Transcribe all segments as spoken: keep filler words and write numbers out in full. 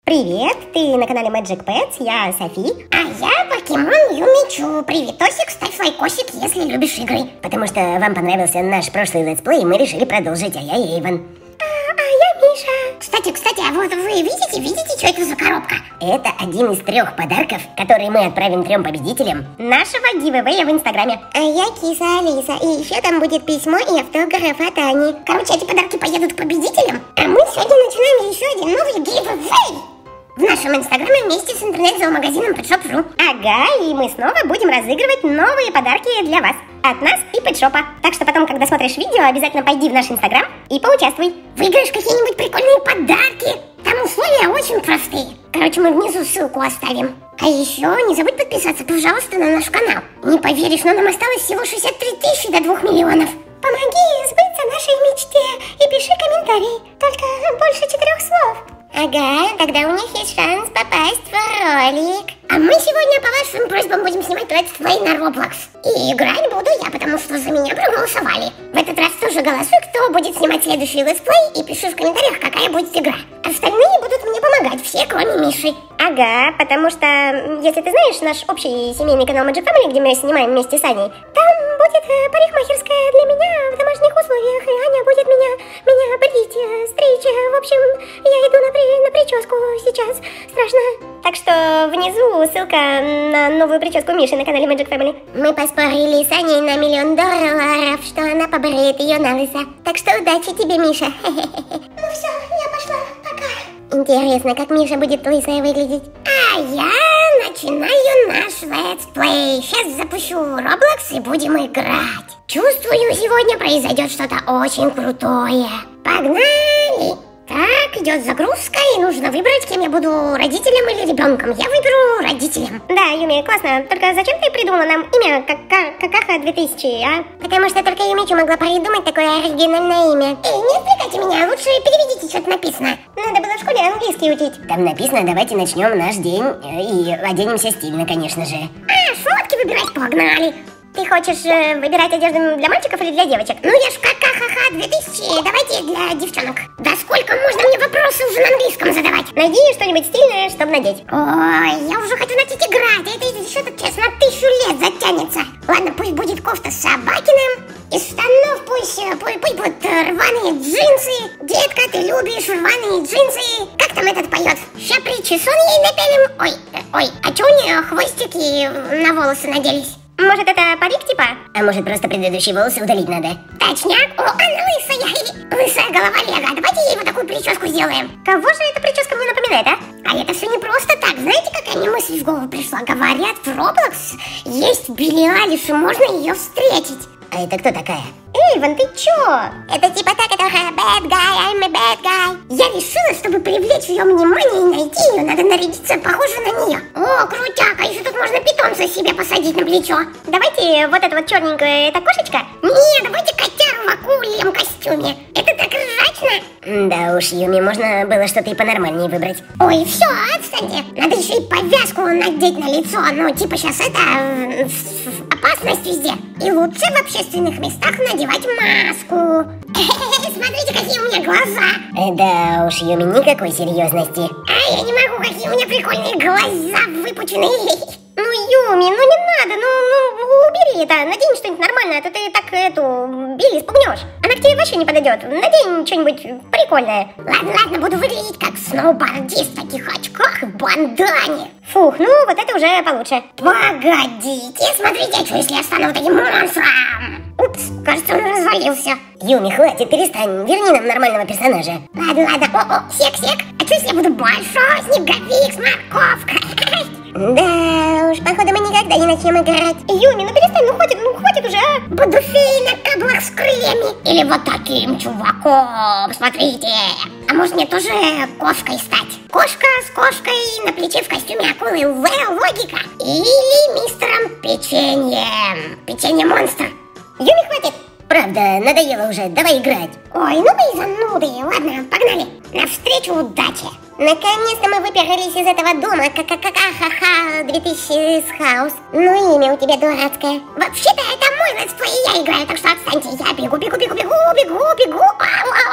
Привет, ты на канале Magic Pets, я Софи. А я Покемон Юмичу. Приветосик, ставь лайкосик, если любишь игры. Потому что вам понравился наш прошлый летсплей, мы решили продолжить, а я Эйвен. А, а я Миша. Кстати, кстати, а вот вы видите, видите, что это за коробка? Это один из трех подарков, которые мы отправим трем победителям нашего гивэвэя в Инстаграме. А я киса Алиса, и еще там будет письмо и автограф от Ани. Короче, эти подарки поедут к победителям, а мы сегодня начинаем еще один новый гивэвэй в нашем Инстаграме вместе с интернет-зоомагазином Petshop точка ру. Ага, и мы снова будем разыгрывать новые подарки для вас от нас и Пэтшопа. Так что потом, когда смотришь видео, обязательно пойди в наш Инстаграм и поучаствуй. Выиграешь какие-нибудь прикольные подарки. Там условия очень простые. Короче, мы внизу ссылку оставим. А еще не забудь подписаться, пожалуйста, на наш канал. Не поверишь, но нам осталось всего шестьдесят три тысячи до двух миллионов. Помоги сбыться нашей мечте и пиши комментарий. Только больше четырех слов. Ага, тогда у них есть шанс попасть в ролик. А мы сегодня по вашим просьбам будем снимать летсплей на Roblox. И играть буду я, потому что за меня проголосовали. В этот раз тоже голосуй, кто будет снимать следующий летсплей, и пиши в комментариях, какая будет игра. Остальные будут мне помогать, все, кроме Миши. Ага, потому что, если ты знаешь, наш общий семейный канал Magic Family, где мы снимаем вместе с Аней, там будет э, парикмахерская для меня в домашних условиях, и Аня будет меня, меня брить, э, стричь. В общем, я иду на, при, на прическу сейчас. Страшно. Так что внизу ссылка на новую прическу Миши на канале Magic Family. Мы поспорили с Аней на миллион долларов, что она побреет ее на лысо. Так что удачи тебе, Миша. Ну все, я пошла. Пока. Интересно, как Миша будет лысая выглядеть. А я начинаю наш летсплей. Сейчас запущу Roblox и будем играть. Чувствую, сегодня произойдет что-то очень крутое. Погнали! Так, идет загрузка, и нужно выбрать, кем я буду, родителем или ребенком. Я выберу родителем. Да, Юми, классно. Только зачем ты придумала нам имя Какаха две тысячи, а? Потому что только Юмичу могла придумать такое оригинальное имя. Эй, не отвлекайте меня, лучше переведите, что-то написано. Надо было в школе английский учить. Там написано, давайте начнем наш день и оденемся стильно, конечно же. А, шмотки выбирать, погнали. Ты хочешь э, выбирать одежду для мальчиков или для девочек? Ну я ж какаха две тысячи, давайте для девчонок. Да сколько можно мне вопросы уже на английском задавать? Найди что-нибудь стильное, чтобы надеть. Ой, я уже хочу начать играть, а это еще тут сейчас на тысячу лет затянется. Ладно, пусть будет кофта с Собакиным. Из штанов пусть, пусть, пусть будут рваные джинсы. Детка, ты любишь рваные джинсы. Как там этот поет? Ща причесон ей напялим. Ой, ой, а че у нее хвостики на волосы наделись? Может, это парик типа? А может, просто предыдущие волосы удалить надо? Точняк? О, она лысая! Лысая голова Лего. Давайте ей вот такую прическу сделаем. Кого же эта прическа мне напоминает, а? А это все не просто так. Знаете, какая мне мысль в голову пришла? Говорят, в Roblox есть Билли Айлиш, и можно ее встретить. А это кто такая? Эйвен, ты чё? Это типа та, которая bad guy, I'm a bad guy. Я решила, чтобы привлечь ее внимание и найти ее, надо нарядиться похоже на нее. О, крутяк, а еще тут можно питомца себе посадить на плечо. Давайте вот это вот черненькое, это кошечка? Не, давайте котяру в акульем костюме. Это так ржачно. Да уж, Юми, можно было что-то и понормальнее выбрать. Ой, все, отстаньте. Надо еще и повязку надеть на лицо. Ну, типа сейчас это... опасность везде. И лучше в общественных местах надевать маску. Смотрите, какие у меня глаза. Да уж, Юми, никакой серьезности. А я не могу, какие у меня прикольные глаза выпученные. Ну, Юми, ну не надо, ну, ну убери это, надень что-нибудь нормальное, а то ты так эту Билли спугнешь. Она к тебе вообще не подойдет. Надень что-нибудь прикольное. Ладно, ладно, буду выглядеть как сноубордист в таких очках и бандане. Фух, ну вот это уже получше. Погодите, смотрите, а что если я стану вот таким монстром? Упс, кажется, он развалился. Юми, хватит, перестань, верни нам нормального персонажа. Ладно, ладно, о-о, сек-сек. А что если я буду большой снеговик с морковкой? Да уж, походу мы никогда не начнем играть. Юми, ну перестань, ну хватит, ну хватит уже, а. Буду феей на каблах с крыльями. Или вот таким чуваком, смотрите. А может мне тоже кошкой стать? Кошка с кошкой на плече в костюме акулы. Well, логика. Или мистером Печеньем. Печенье-монстр. Юми, хватит. Правда, надоело уже, давай играть. Ой, ну вы и зануды. Ладно, погнали. Навстречу удачи. Наконец-то мы выбрались из этого дома. Ка-ка-ка-ха-ха две тысячи с хаус. Ну имя у тебя дурацкое. Вообще-то это мой летсплей, я играю, так что отстаньте. Я бегу, бегу, бегу, бегу, бегу, бегу. Ау, ау, ау, ау.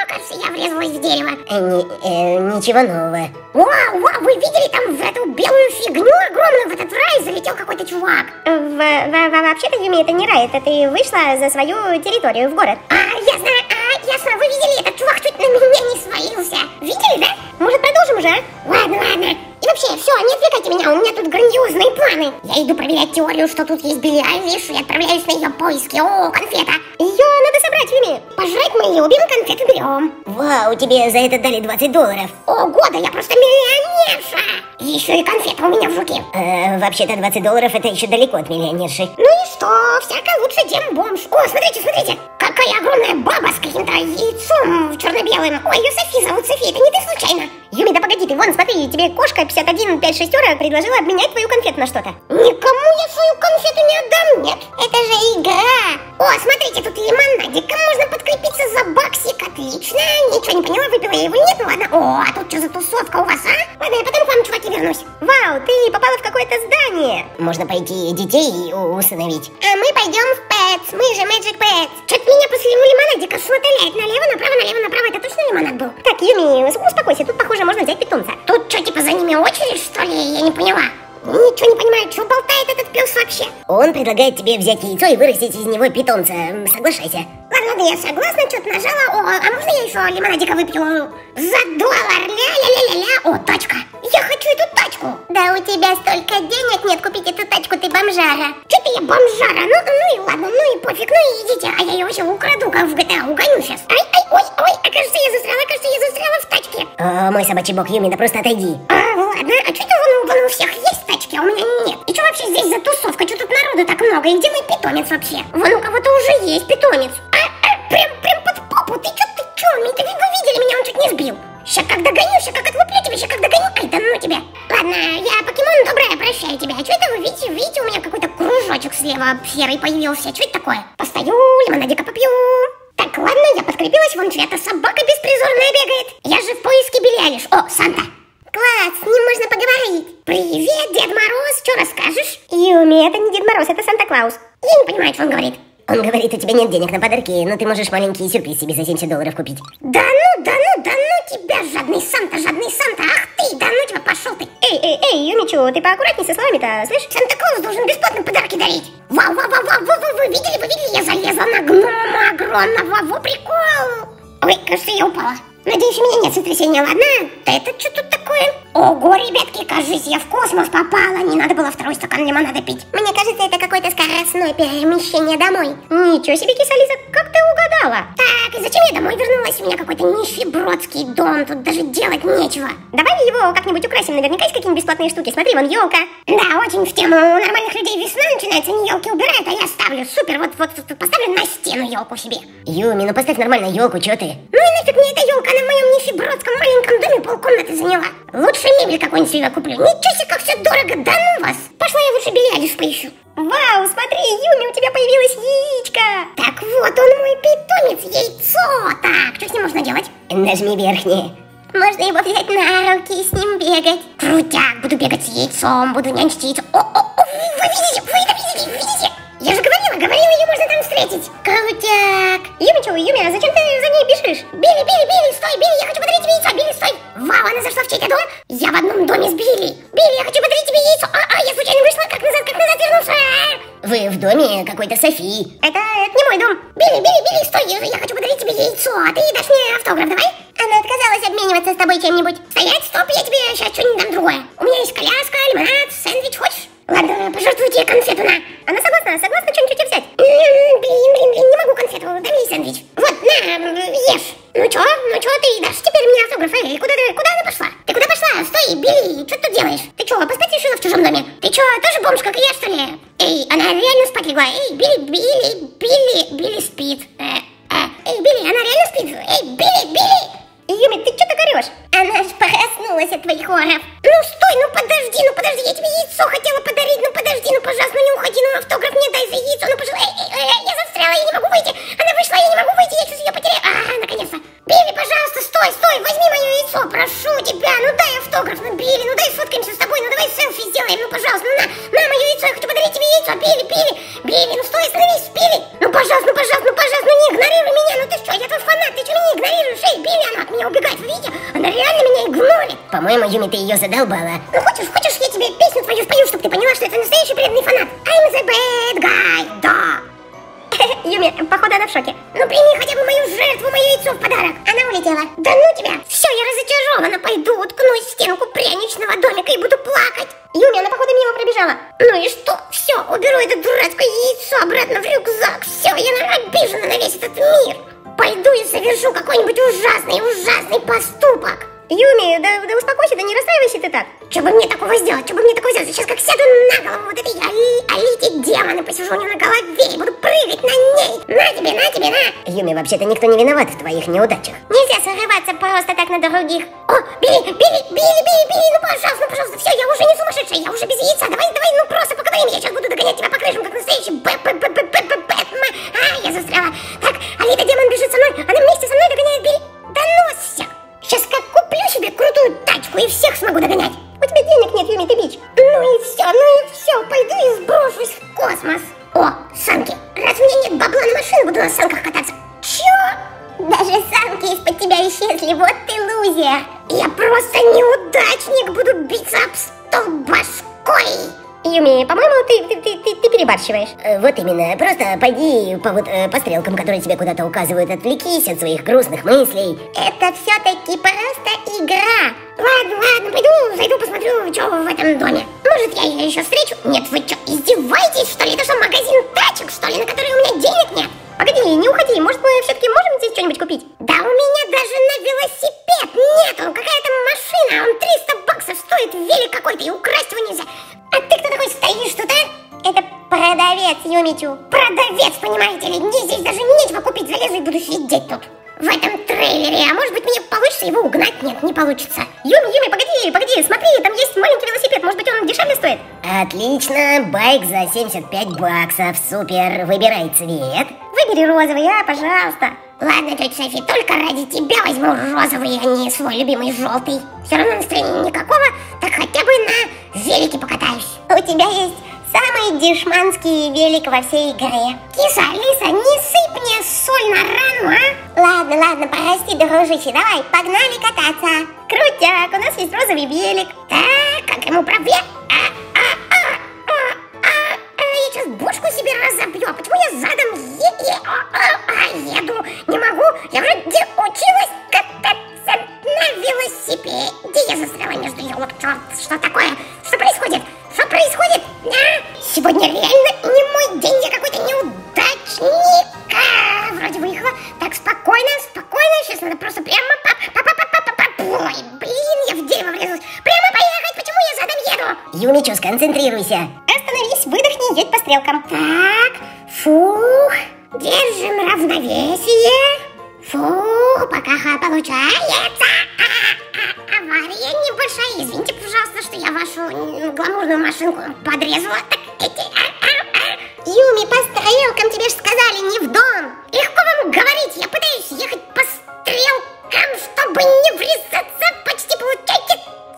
кажется, я врезалась в дерево. Э, не, э, ничего нового. Вау, вау, вы видели там в эту белую фигню огромную, в этот рай залетел какой-то чувак? В, в, в, вообще-то, Юми, это не рай, это ты вышла за свою территорию в город. А, ясно, а, ясно, вы видели, этот чувак чуть на меня не свалился. Видели, да? Может, продолжим уже, а? Ладно, ладно. И вообще, все, не отвлекайте меня, у меня тут грандиозные планы. Я иду проверять теорию, что тут есть Билли Айлиш, и отправляюсь на ее поиски. О, конфета. Ее надо собрать, Юми. Пожрать мы любим, конфету берем. Вау, тебе за это дали двадцать долларов. Ого, да я просто миллионерша. И еще и конфета у меня в руке. Э, вообще-то двадцать долларов это еще далеко от миллионерши. Ну и что, всяко лучше, чем бомж. О, смотрите, смотрите, какая огромная баба с каким-то яйцом черно-белым. Ой, ее Софи зовут, Софи, это не ты случайно? Юми, да погоди, ты вон, смотри, тебе кошка пятьдесят один пять шестерок предложила обменять твою конфету на что-то. Никому я свою конфету не отдам, нет. Это же игра. О, смотрите, тут лимонадик, можно подкрепиться за баксик, отлично. Ничего не поняла, выпила я его, нет, ну ладно. О, а тут что за тусовка у вас, а? Ладно, я потом к вам, чуваки, вернусь. Вау, ты попала в какое-то здание. Можно пойти детей усыновить. А мы пойдем в Pets, мы же Magic Pets. Что-то меня после лимонадика шваталяет налево, направо, налево, направо. Это точно лимонад был? Так, Юми, успокойся, тут, похоже, можно взять питомца. Тут что, типа за ними очередь, что ли? Я не поняла. Ничего не понимаю, что болтает этот пес вообще? Он предлагает тебе взять яйцо и вырастить из него питомца. Соглашайся. Ладно, ладно, я согласна, что-то нажала. О, а можно я еще лимонадика выпью? За доллар, ля-ля-ля-ля-ля. О, тачка. Я хочу эту тачку. Да у тебя столько денег нет купить эту тачку, ты бомжара. Что-то я бомжара. Ну, ну и ладно, ну и пофиг, ну и идите. А я ее вообще украду, как в джи ти эй, угоню сейчас. Ай, ай, ой, ой, а кажется, я застряла, кажется, я застряла в тачке. О, мой собачий бог, Юми, да просто отойди. А, ладно, а что это вон, вон у всех есть тачки, а у меня нет? И что вообще здесь за тусовка? Что тут народу так много? И где мой питомец вообще? Вон у кого-то уже есть питомец. А, а, прям, прям под попу. Ты что, ты что? Вы видели меня, он чуть не сбил. Ща как догоню, ща как отлуплю тебя, ща как догоню. Ай, да ну тебя. Ладно, я покемон добрая, прощаю тебя. А что это вы видите? Видите, у меня какой-то кружочек слева серый появился. Что это такое? Постою, лимонадика попью. Так, ладно, я подкрепилась, вон чья-то собака беспризорная бегает. Я же в поиске Билли Айлиш. О, Санта. Класс, с ним можно поговорить. Привет, Дед Мороз, что расскажешь? Юми, это не Дед Мороз, это Санта-Клаус. Я не понимаю, что он говорит. Он говорит, у тебя нет денег на подарки, но ты можешь маленький сюрприз себе за семьдесят долларов купить. Да ну, да ну, да ну тебя, жадный Санта, жадный Санта, ах ты, да ну тебя, пошел ты. Эй, эй, эй, Юмичу, ты поаккуратней со словами-то, слышь? Санта-Клаус должен бесплатно подарки дарить. Вау, вау, вау, вау, вау, вы видели, вы видели, я залезла на гнома огромного, во, прикол. Ой, кажется, я упала. Надеюсь, у меня нет сотрясения, ладно? Да это что тут такое? Ого, ребятки, кажется, я в космос попала. Не надо было второй стакан лимонада пить. Мне кажется, это какое-то скоростное перемещение домой. Ничего себе, киса-лиза, как ты угадала? Так, и зачем я домой вернулась? У меня какой-то нищебродский дом, тут даже делать нечего. Давай его как-нибудь украсим, наверняка есть какие-нибудь бесплатные штуки. Смотри, вон елка. Да, очень в тему. У нормальных людей весна начинается, они елки убирают, а я ставлю. Супер, вот, вот, вот поставлю на стену елку себе. Юми, ну поставь нормально елку, чё ты? Ну и нафиг мне эта елка, она в моем нищебродском маленьком доме полкомнаты заняла. Лучше мебель какой-нибудь себе куплю. Ничего себе, как все дорого, да ну вас. Пошла я лучше Билли Айлиш поищу. Вау, смотри, Юми, у тебя появилось яичко. Так вот, он мой питомец, яйцо. Так, что с ним можно делать? Нажми верхнее. Можно его взять на руки и с ним бегать. Крутяк, буду бегать с яйцом, буду нянчить яйцо. О, о, о, вы видите, вы это видите, видите? Я же говорила, говорила, ее можно там встретить. Крутяк. Юмичу, Юми, а зачем ты за ней бежишь? Билли, Билли, Билли, стой, Билли, я хочу подарить тебе яйцо, Билли, стой. Вау, она зашла в чей-то дом? Я в одном доме с Билли. Билли, я хочу подарить тебе яйцо. А, а, я случайно вышла, как назад, как назад вернулся. Вы в доме какой-то Софи. Это, это не мой дом. Билли, Билли, Билли, стой, я, я хочу подарить тебе яйцо, а ты дашь мне автограф, давай? Она отказалась обмениваться с тобой чем-нибудь. Стоять, стоп, я тебе сейчас что-нибудь дам другое. У меня есть коляска, лимонад, сэндвич, хочешь? Ладно, пожертвуйте конфету на. Она согласна, согласна что-нибудь взять? Блин, блин, блин, не могу конфету, дай мне сэндвич. Вот, на, ешь. Ну чё, ну чё, ты дашь теперь мне автограф? Эй, куда, куда она пошла? Ты куда пошла? Стой, Билли, что ты тут делаешь? Ты чё, поспать решила в чужом доме? Ты чё, тоже бомж, как и я, что ли? Эй, она реально спать легла. Эй, Билли, Билли, Билли, Билли спит. Э, э, эй, Билли, она реально спит. Эй, Билли, Билли. Юми, ты что так орешь? Она ж проснулась от твоих оров. Ну стой, ну подожди, ну подожди, я тебе яйцо хотела подарить. Ну подожди, ну пожалуйста, ну не уходи, ну автограф мне дай за яйцо. Ну пожалуйста, эй, эй, эй, я застряла, я не могу выйти. Она вышла, я не могу выйти, я сейчас ее потеряю. А, наконец-то. Билли, пожалуйста, стой, стой, возьми мое яйцо, прошу тебя. Ну дай автограф, ну Билли, ну дай сфоткаемся с тобой, ну давай селфи сделаем, ну пожалуйста, ну на, на мое яйцо, я хочу подарить тебе яйцо. Билли, Билли, Билли, ну стой, остановись, Билли. Ну пожалуйста, ну пожалуйста, ну пожалуйста, ну не игнорируй меня, ну ты что, я твой фанат, ты что меня игнорируешь, эй, Билли. По-моему, Юми, ты ее задолбала. Ну хочешь, хочешь, я тебе песню твою спою, чтобы ты поняла, что это настоящий преданный фанат. I'm the bad guy, да. Юми, походу она в шоке. Ну прими хотя бы мою жертву, мое яйцо в подарок. Она улетела. Да ну тебя. Все, я разочарована. Пойду уткнусь в стенку пряничного домика и буду плакать. Юми, она походу мимо пробежала. Ну и что? Все, уберу это дурацкое яйцо обратно в рюкзак. Все, я обижена на весь этот мир. Пойду и совершу какой-нибудь ужасный, ужасный поступок. Юми, да, да успокойся, да не расстраивайся ты так. Что бы мне такого сделать? Что бы мне такого сделать? Сейчас как сяду на голову вот этой Али, Алите демона, посижу у нее на голове и буду прыгать на ней. На тебе, на тебе, на. Юми, вообще-то никто не виноват в твоих неудачах. Нельзя срываться просто так на других. О, бери, бери, бери, бери, бери, ну пожалуйста, ну пожалуйста, все, я уже не сумасшедшая, я уже без яйца. Давай, давай, ну просто поговорим, я сейчас буду догонять тебя по крышам, как настоящий Бэтмен. А, я застряла. Так, Алита демон бежит со мной, она вместе со мной догоняет, бери. Да ну все. Сейчас как куплю себе крутую тачку и всех смогу догонять. У тебя денег нет, Юми, ты бич. Ну и все, ну и все, пойду и сброшусь в космос. О, санки. Раз у меня нет бабла на машину, буду на санках кататься. Чё? Даже санки из-под тебя исчезли, вот ты лузер. Я просто неудачник, буду биться об стол башкой. Юми, по-моему, ты, ты, ты, ты, ты перебарщиваешь. Э, вот именно, просто пойди по, вот, э, по стрелкам, которые тебе куда-то указывают, отвлекись от своих грустных мыслей. Это все-таки просто игра. Ладно, ладно, пойду, зайду, посмотрю, что в этом доме. Может, я ее еще встречу? Нет, вы что, издеваетесь, что ли? Это что, магазин тачек, что ли, на который у меня денег нет? Погоди, не уходи, может, мы все-таки можем здесь что-нибудь купить? Да у меня даже на велосипед нету, какая-то машина, он триста баксов стоит, велик какой-то, и украсть его нельзя. А ты кто такой стоишь тут, а? Это продавец, Юмичу. Продавец, понимаете ли, мне здесь даже нечего купить, залезу и буду сидеть тут. В этом трейлере, а может быть мне получится его угнать? Нет, не получится. Юми, Юми, погоди, погоди, смотри, там есть маленький велосипед, может быть он дешевле стоит? Отлично, байк за семьдесят пять баксов, супер, выбирай цвет. Выбери розовый, а, пожалуйста. Ладно, тетя Софи, только ради тебя возьму розовый, а не свой любимый желтый. Все равно настроения никакого, так хотя бы на велике покатаюсь. У тебя есть самый дешманский велик во всей игре. Киса, Алиса, не сыпь мне соль на рану, а? Ладно, ладно, прости, дружище, давай, погнали кататься. Крутяк, у нас есть розовый велик. Так, как ему управлять? А, а, а, а, а, а, я сейчас бошку себе разобью, а почему я задом е е а, а, а, еду? Не могу, я вроде училась кататься на велосипеде. Я застряла между елок, черт, что такое? Что происходит? Что происходит? А? Сегодня реально не мой день, я какой-то неудачник. А, вроде выехала. Так, спокойно, спокойно. Сейчас надо просто прямо... Ой, блин, я в дерево врезалась. Прямо поехать, почему я задом еду? Юмичу, сконцентрируйся. Остановись, выдохни, едь по стрелкам. Так, фух, держим равновесие. Фух, пока получается. А, а, авария небольшая. Извините, пожалуйста, что я вашу гламурную машинку подрезала. Так, эти... А, а, а. Юми, по стрелкам, тебе же сказали, не в дом. Легко вам говорить, я пытаюсь ехать по стрелкам, чтобы не врезаться, почти получается.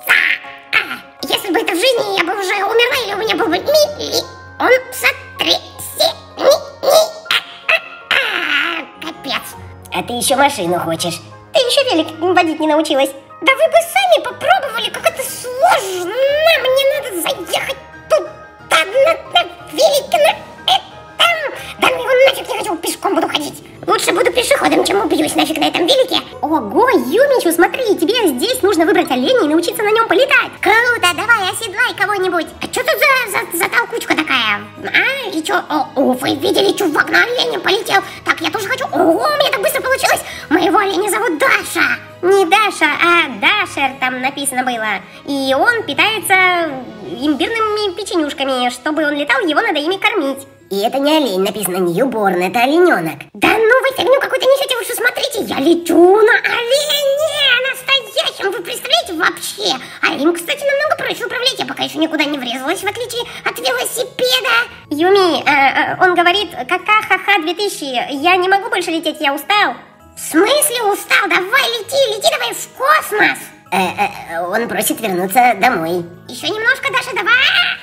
А, если бы это в жизни, я бы уже умерла, или у меня был бы миллион сотрясений. А, а, а, капец. А ты еще машину хочешь? Ты еще велик водить не научилась. Да вы бы сами попробовали, как это сложно. Мне надо заехать туда, на, на велике, на этом. Да ну его нафиг, не хочу, пешком буду ходить. Лучше буду пешеходом, чем убьюсь нафиг на этом велике. Ого, Юмичу, смотри, тебе здесь нужно выбрать оленя и научиться на нем полетать. Круто, давай оседлай кого-нибудь. А что тут за, за, за толкучка такая? А, и что? О, о, вы видели, чувак на олене полетел. Так, я тоже хочу. Ого, у меня так быстро получилось. Моего оленя зовут Даша. Не Даша, а Дашер там написано было. И он питается имбирными печенюшками. Чтобы он летал, его надо ими кормить. И это не олень, написано Ньюборн, это олененок. Да ну вы фигню какую-то несете, вы что, смотрите, я лечу на олене настоящем, вы представляете вообще? А им, кстати, намного проще управлять, я пока еще никуда не врезалась, в отличие от велосипеда. Юми, э, он говорит, кака-ха-ха две тысячи, я не могу больше лететь, я устал. В смысле устал? Давай лети, лети давай в космос. Э, э, он просит вернуться домой. Еще немножко, Даша, давай.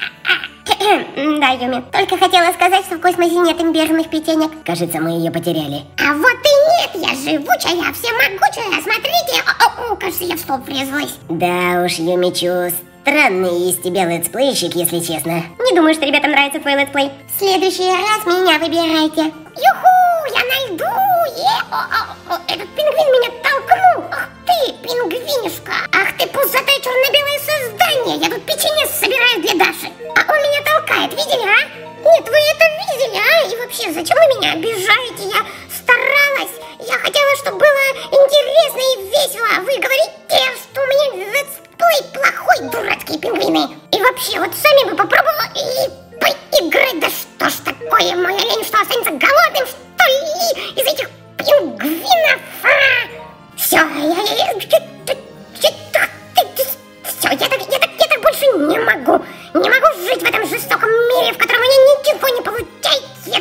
Да, Юми, только хотела сказать, что в космосе нет имбирных печенек. Кажется, мы ее потеряли. А вот и Нет, я живучая, всемогучая, смотрите. О, о, о, кажется, я в столб врезалась. Да уж, Юмичу, странный из тебя летсплейщик, если честно. Не думаю, что ребятам нравится твой летсплей. В следующий раз меня выбирайте. Юху, я на льду. Е, о, о, о, этот пингвин меня толкнул. Ах ты, пингвинишка. Ах ты, пузатое черно-белое создание. Я тут печенье собираю для Даши. А он меня толкает, видели, а? Нет, вы это видели, а? И вообще, зачем вы меня обижаете? Я старалась. Я хотела, чтобы было интересно и весело. А вы говорите, что у меня летсплей плохой, дурацкие пингвины. И вообще, вот сами бы попробовала и поиграть. Да что ж такое, мой олень, что останется голодным, что ли? Из этих пингвинов. А? Все, я, я, я, все, я так, я так, я так больше не могу. Не могу жить в этом жестоком мире, в котором у меня ничего не получается.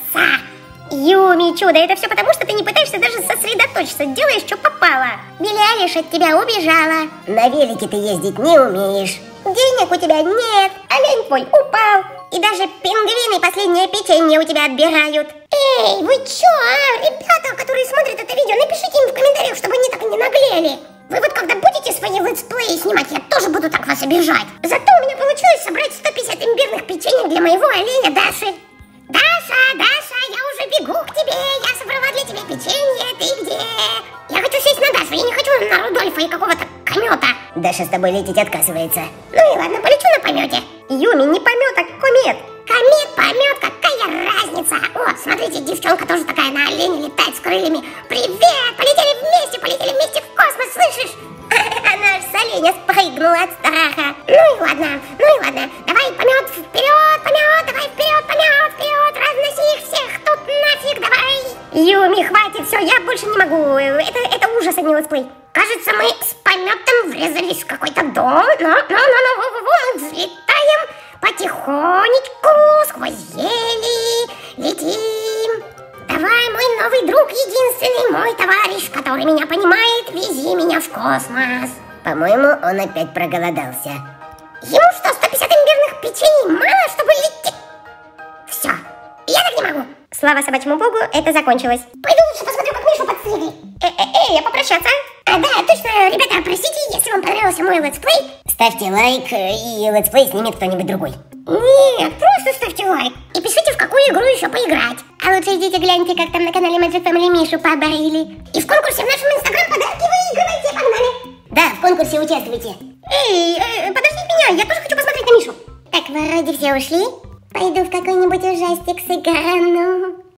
Юми, чудо, это все потому, что ты не пытаешься даже сосредоточиться, делаешь, что попало. Билли Айлиш от тебя убежала. На велике ты ездить не умеешь. Денег у тебя нет, олень твой упал. И даже пингвины последнее печенье у тебя отбирают. Эй, вы чё, а? Ребята, которые смотрят это видео, напишите им в комментариях, чтобы они так и не наглели. Вы вот когда будете свои летсплеи снимать, я тоже буду так вас обижать. Зато у меня получилось собрать сто пятьдесят имбирных печеньев для моего оленя Даши. Даша, Даша, я уже бегу к тебе, я собрала для тебя печенье, ты где? Я хочу сесть на Дашу, я не хочу на Рудольфа и какого-то комета. Даша с тобой лететь отказывается. Ну и ладно, полечу на помете. Юми, не помет, а комет. Комет, помет, какая разница? О, смотрите, девчонка тоже такая на олене летает с крыльями. Привет, полетели вместе, полетели вместе в космос, слышишь? Она аж с оленя спрыгнула от страха. Ну и ладно, ну и ладно. Давай, помет, вперед, помет, давай вперед, помет, вперед, разноси их всех тут нафиг, давай. Юми, хватит, все, я больше не могу. Это, это ужас, а не летсплей. Кажется, мы с пометом врезались в какой-то дом. Но, но, но, но, во, во, во, мы взлетаем потихонечку сквозь ели, летим. Давай, мой новый друг, единственный мой товарищ, который меня понимает, вези меня в космос. По-моему, он опять проголодался. Ему что, сто пятьдесят имбирных печений мало, чтобы лететь? Все, я так не могу. Слава собачьему богу, это закончилось. Пойду лучше посмотрю, как Мишу подстригли. Эй, а попрощаться? А, да, точно, ребята, простите, если вам понравился мой летсплей. Ставьте лайк, и летсплей снимет кто-нибудь другой. Нет, просто ставьте лайк. И пишите, в какую игру еще поиграть. А лучше идите гляньте, как там на канале Magic Family Мишу поборили. И в конкурсе в нашем инстаграм подарки выигрывайте, погнали. Да, в конкурсе участвуйте. Эй, э, подождите меня, я тоже хочу посмотреть на Мишу. Так, вроде все ушли. Пойду в какой-нибудь ужастик сыграну.